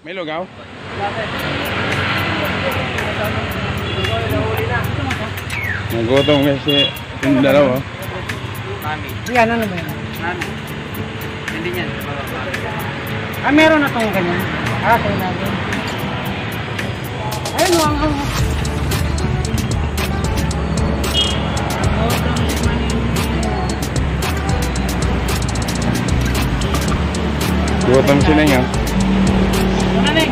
May lugaw? Nagutom kasi yung dalawa. Mami. Yan, ano ba yan? Mami. Hindi yan. Ah, meron na itong ganyan. Ah, tayo natin. Ayun, ang Gutom si Neng ah. ano, Neng?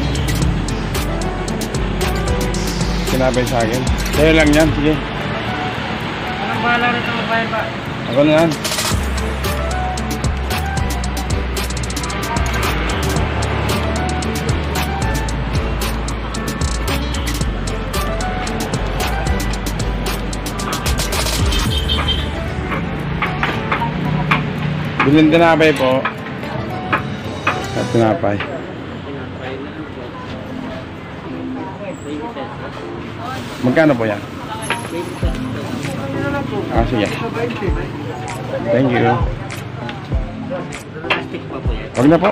Sinabay sa akin. Sa'yo lang yan, sige. Anong bahala rito magbayad pa? Ako na yan. Bilhin tinapay po. At tinapay. Magkano po yan? Ah, sige. Thank you. Huwag na po.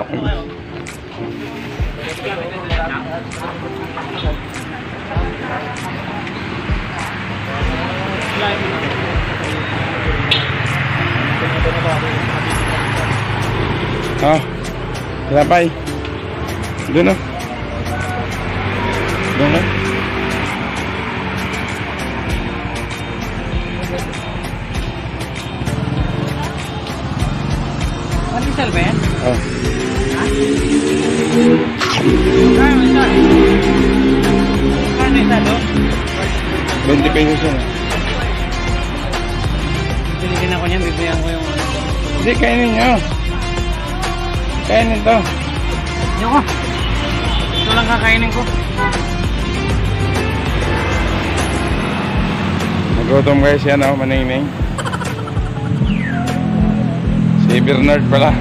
Ah, tinapay. Doon na. Doon na. Pandesal ba yan? Oh. Kano isa? Kano isa doon? 20 pesos yun. Pilitin ako niyan, bibigyan ko yung... Hindi, kainin nyo. Kainin to. Ayoko. Ito lang kakainin ko. Nagutom kayo siya, no? Maningning. Si Bernard pala.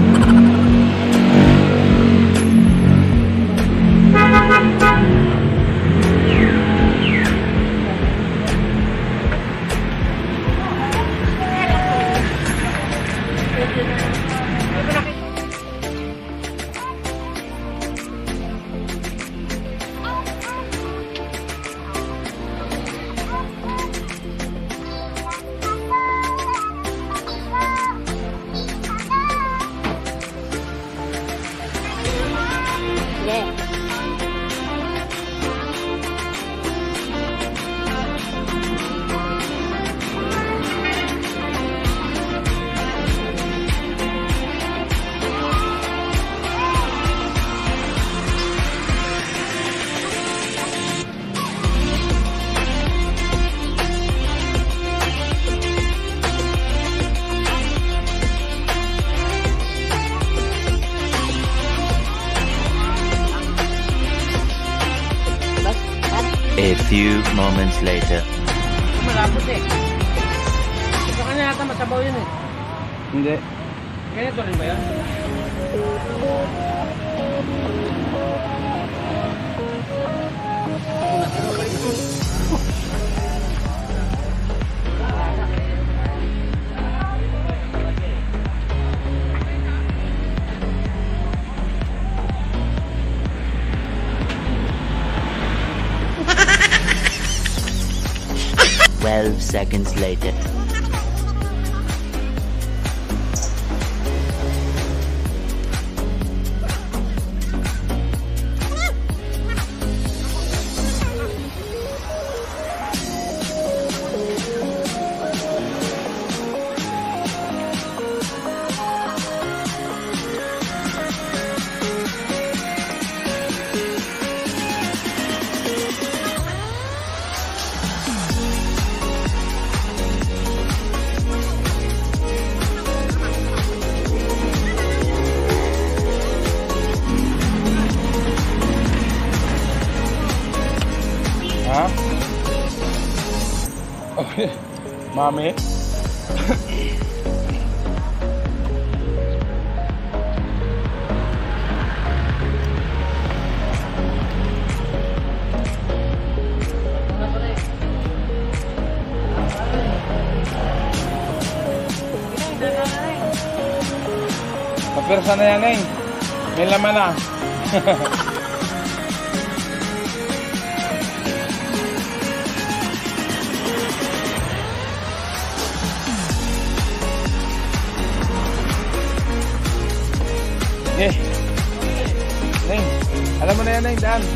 A few moments later. Malapot eh. Sa kanya yata masabaw yun eh. Hindi. Ganito rin ba yan? Twelve seconds later. Ha? Okay. Mami? Kapirsa na yan, Neng. May laman na. Okay. Neng, alam mo na yan, Neng, daan.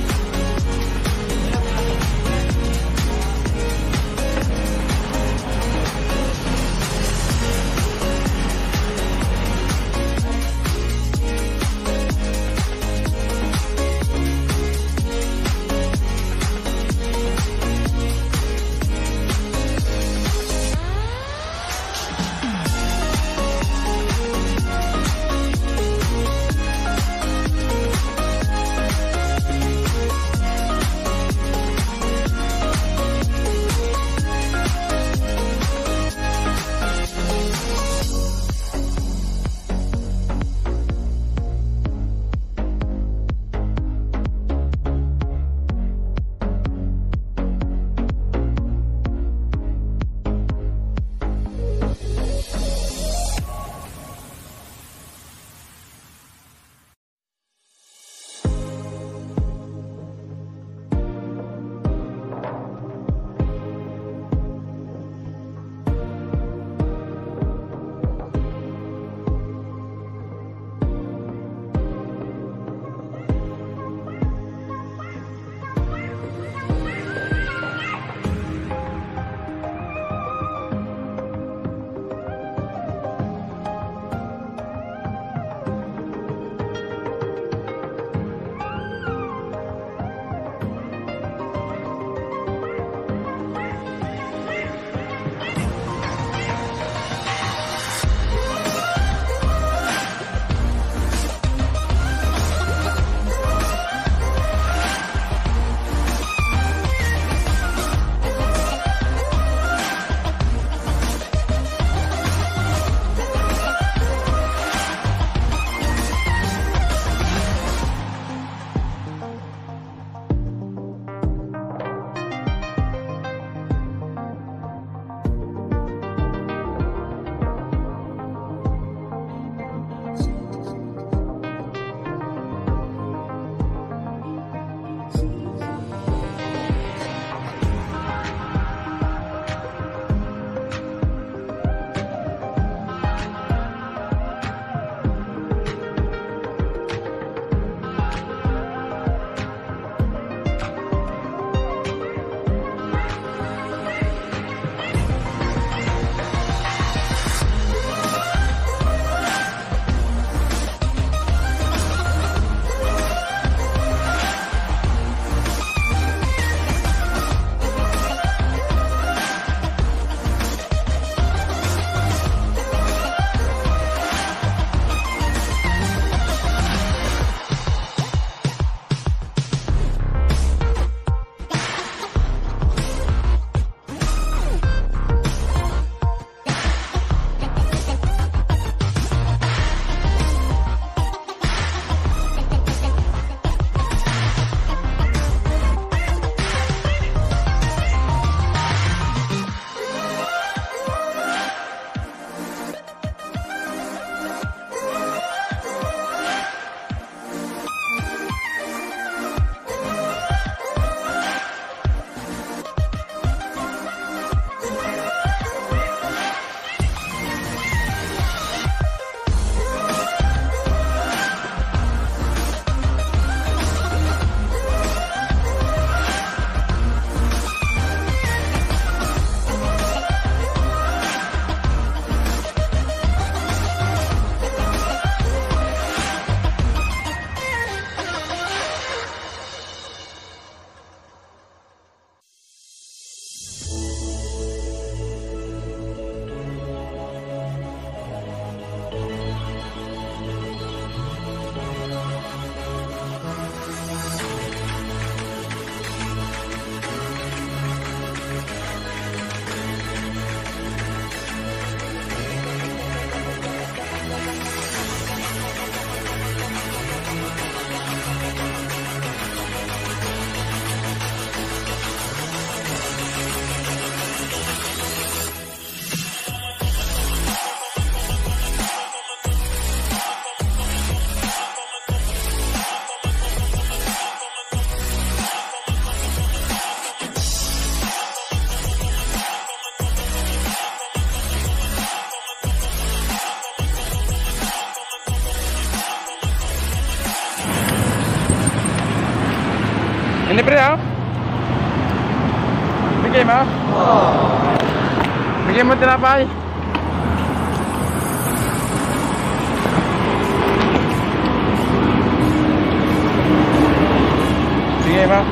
Ini pre ah. Bigay mo. Bigay mo tinapay. Bigay mo.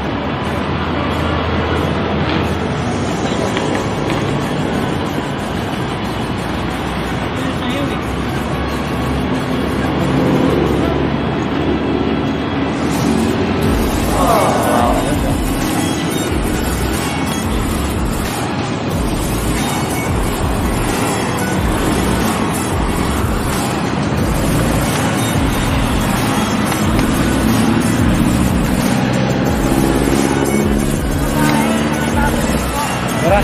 Tara.